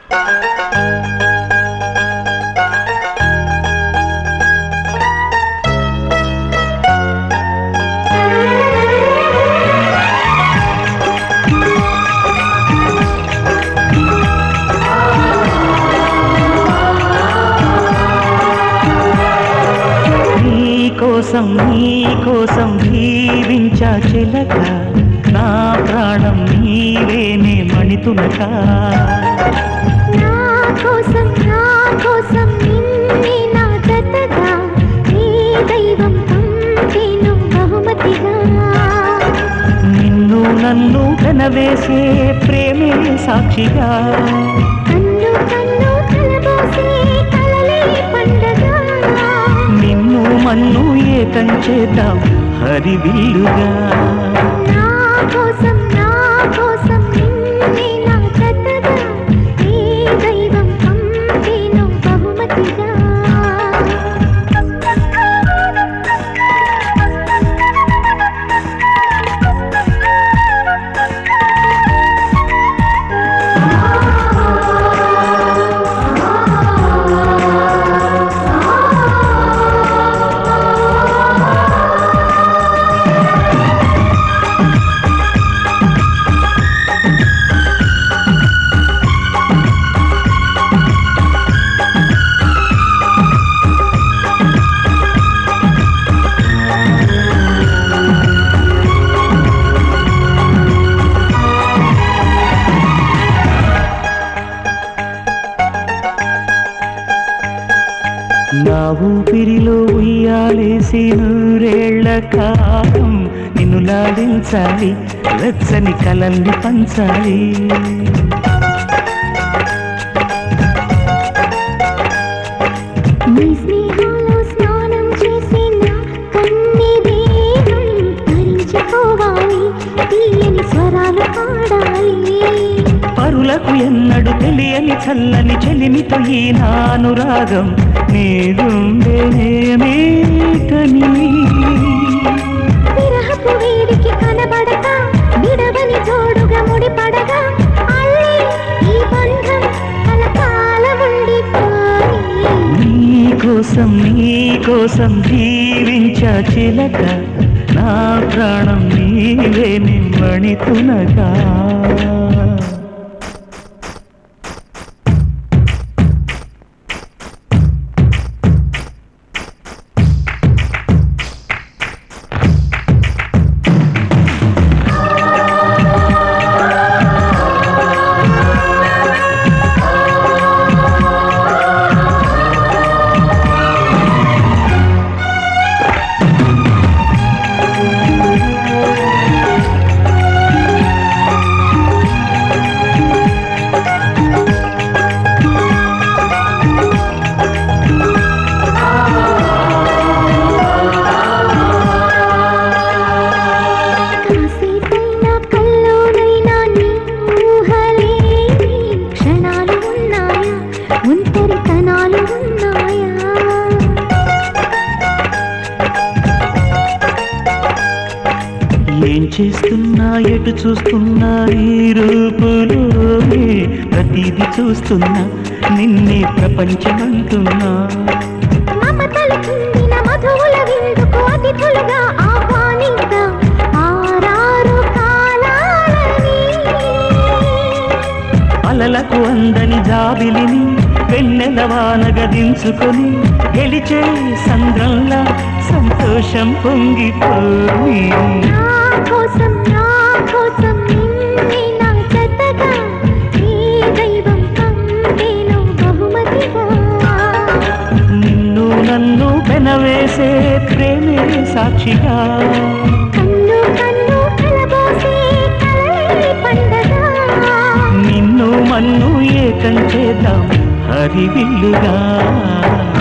నీ కోసం జీవించా చిలక నా ప్రాణం నీవేనే మణితునక నా కోసం నిన్నే నా జతగా నీ దైవం పంపేను బహుమతిగా నిన్ను నన్ను కనవేసే ప్రేమే సాక్షిగా కన్ను కలబోసే కలలే పండగ నిన్ను మన్ను ఏకం చేద్దాం హరివిల్లుగా నా కోసం నిన్నే నా జతగా నీ దైవం పంపేను బహుమతిగా నా ఊపిరిలో ఉయ్యాలేసి నూరేళ్ల కాలం నిన్ను లాడించాలి వెచ్చని కలల్ని పంచాలి నీ స్నేహంలో స్నానం చేసి నా కన్నీదేహం తరించుకోవాలి తీయని స్వరాలు పాడాలి పరులకు ఎన్నడు తెలియని చల్లని చెలిమితో ఈ నానురాగం నీదుండేనేమేటని విరహపు వేడికి కనబడక విడవని జోడుగా ముడిపడగా అల్లి ఈ బంధం కలకాలం ఉండిపోయి నీ కోసం జీవించా చిలక నా ప్రాణం నీవే నిమ్మణితునగా ఏం చేస్తున్నా ఎటు చూస్తున్నా ఈ రూపులోనే ప్రతిదీ చూస్తున్నా నిన్నే ప్రపంచమంటున్నా మమతలు చిందిన మధువుల విందుకు అతిథులుగా ఆహ్వానిద్దాం ఆరారు కాలాలని అలలకు అందని జాబిలిని వెన్నెల వానగా దించుకొని గెలిచే సంద్రంలా సంతోషం పొంగిపోయి నా కోసం నిన్నే నా జతగా నీ దైవం పంపేను బహుమతిగా నిన్ను నన్ను పెనవేసే ప్రేమే సాక్షిగా కన్ను కలబోసే కలలే పండగ నిన్ను మన్ను ఏకం చేద్దాం హరివిల్లుగా